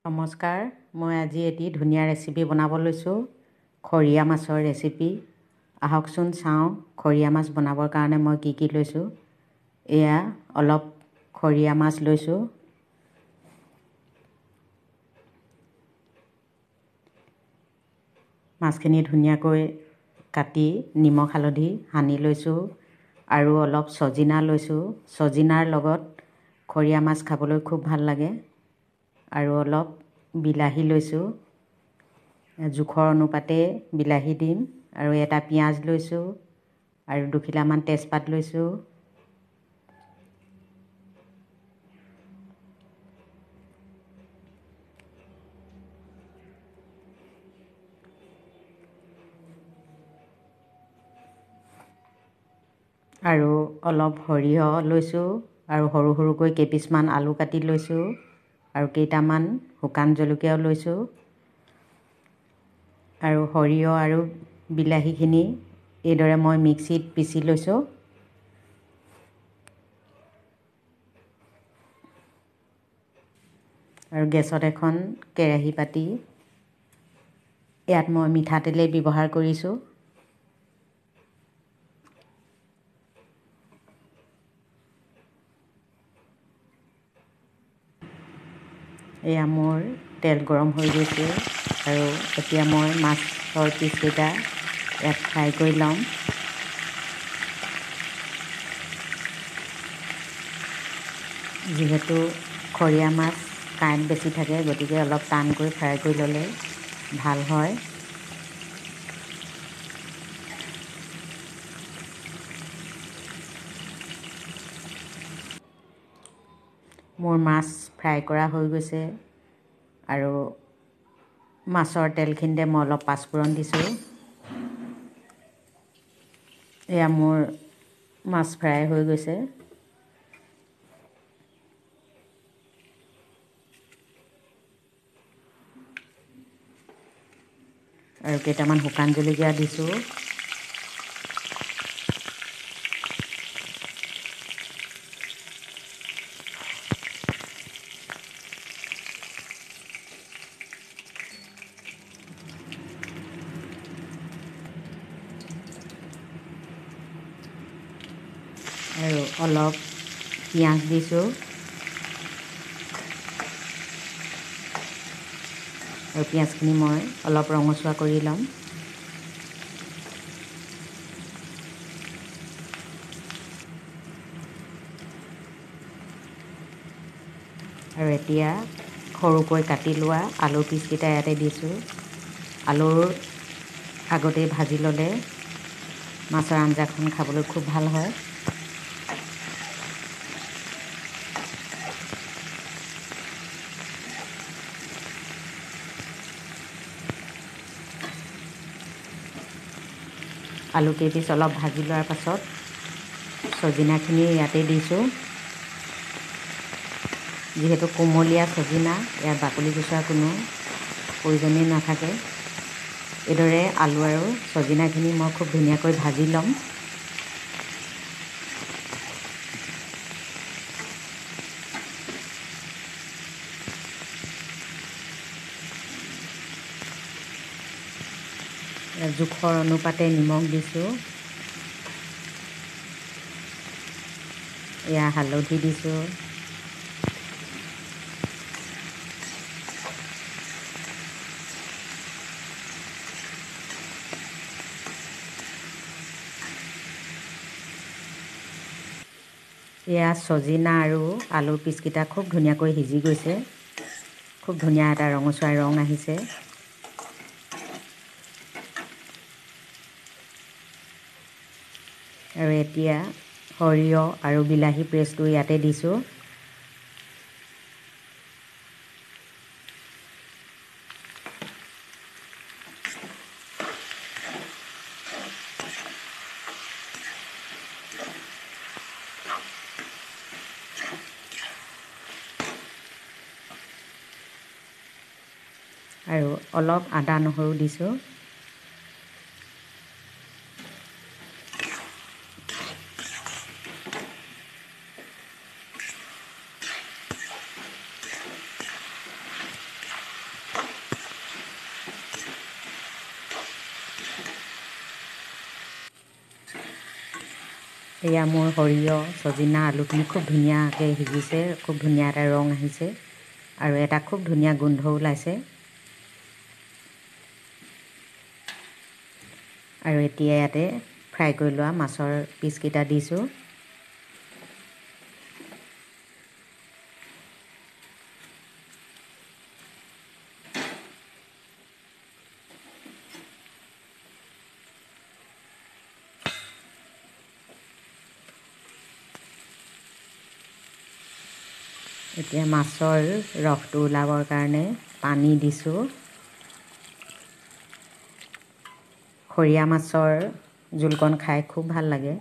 নমস্কাৰ, মই আজি এটি ধুনীয়া ৰেচিপি বনাব লৈছোঁ। খৰিয়া মাছৰ ৰেচিপি। আহকচোন চাওঁ খৰিয়া মাছ বনাবৰ কাৰণে মই কি লৈছোঁ। এয়া অলপ খৰিয়া মাছ লৈছোঁ। মাছখিনি ধুনীয়াকৈ কাটি নিমখ হালধি সানি লৈছোঁ আৰু অলপ চজিনা লৈছোঁ। চজিনাৰ লগত খৰিয়া মাছ খাবলৈ খুব ভাল লাগে। আৰু অলপ বিলাহী লৈছোঁ, জোখৰ অনুপাতে বিলাহী দিম। আৰু এটা পিঁয়াজ লৈছোঁ আৰু দুখিলামান তেজপাত লৈছোঁ। আৰু অলপ সৰিয়হ লৈছোঁ আৰু সৰু সৰুকৈ কেইপিচমান আলু কাটি লৈছোঁ আৰু কেইটামান শুকান জলকীয়াও লৈছোঁ। আৰু সৰিয়হ আৰু বিলাহীখিনি এইদৰে মই মিক্সিত পিচি লৈছোঁ। আৰু গেছত এখন কেৰাহী পাতি ইয়াত মই মিঠাতেলেই ব্যৱহাৰ কৰিছোঁ। এয়া মোৰ তেল গৰম হৈ গৈছে আৰু এতিয়া মই মাছৰ পিচকেইটা ইয়াত ফ্ৰাই কৰি লওঁ। যিহেতু খৰিয়া মাছ কাঁইট বেছি থাকে, গতিকে অলপ টানকৈ ফ্ৰাই কৰি ল'লে ভাল হয়। মোৰ মাছ ফ্ৰাই কৰা হৈ গৈছে আৰু মাছৰ তেলখিনিতে মই অলপ পাঁচফোৰণ দিছোঁ। এয়া মোৰ মাছ ফ্ৰাই হৈ গৈছে। আৰু কেইটামান শুকান জলকীয়া দিছোঁ। আৰু অলপ পিঁয়াজ দিছোঁ। আৰু পিঁয়াজখিনি মই অলপ ৰঙচুৱা কৰি ল'ম। আৰু এতিয়া সৰুকৈ কাটি লোৱা আলু পিচকেইটা ইয়াতে দিছোঁ। আলুৰ আগতেই ভাজি ল'লে মাছৰ আঞ্জাখন খাবলৈ খুব ভাল হয়। আলু কেইপিচ অলপ ভাজি লোৱাৰ পাছত চজিনাখিনি ইয়াতে দিছোঁ। যিহেতু কোমলীয়া চজিনা, ইয়াৰ বাকলি গুচোৱাৰ কোনো প্ৰয়োজনেই নাথাকে। এইদৰে আলু আৰু চজিনাখিনি মই খুব ধুনীয়াকৈ ভাজি ল'ম। জোখৰ অনুপাতে নিমখ দিছোঁ। এয়া হালধি দিছোঁ। এয়া চজিনা আৰু আলুৰ পিচকেইটা খুব ধুনীয়াকৈ সিজি গৈছে। খুব ধুনীয়া এটা ৰঙচুৱা ৰং আহিছে। আৰু এতিয়া সৰিয়হ আৰু বিলাহী পেষ্টটো ইয়াতে দিছোঁ। আৰু অলপ আদা নহৰু দিছোঁ। এয়া মোৰ সৰিয়হ চজিনা আলুখিনি খুব ধুনীয়াকৈ সিজিছে, খুব ধুনীয়া এটা ৰং আহিছে আৰু এটা খুব ধুনীয়া গোন্ধ ওলাইছে। আৰু এতিয়া ইয়াতে ফ্ৰাই কৰি লোৱা মাছৰ পিচকেইটা দিছোঁ। এতিয়া মাছৰ ৰসটো ওলাবৰ কাৰণে পানী দিছোঁ। খৰিয়া মাছৰ জোলকণ খাই খুব ভাল লাগে।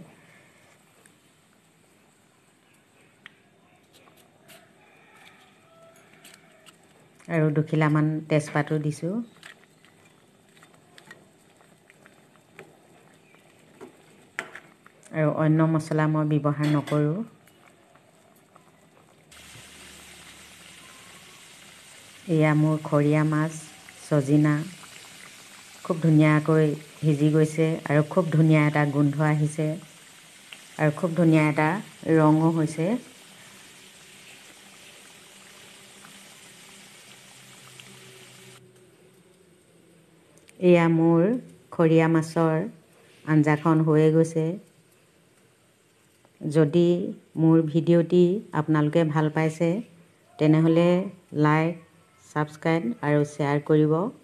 আৰু দুখিলামান তেজপাতো দিছোঁ। আৰু অন্য মছলা মই ব্যৱহাৰ নকৰোঁ। এয়া মোৰ খৰিয়া মাছ চজিনা খুব ধুনীয়াকৈ সিজি গৈছে আৰু খুব ধুনীয়া এটা গোন্ধ আহিছে আৰু খুব ধুনীয়া এটা ৰঙো হৈছে। এয়া মোৰ খৰিয়া মাছৰ আঞ্জাখন হৈয়ে গৈছে। যদি মোৰ ভিডিঅ'টি আপোনালোকে ভাল পাইছে তেনেহ'লে লাইক, ছাবস্ক্ৰাইব আৰু শ্বেয়াৰ কৰিব।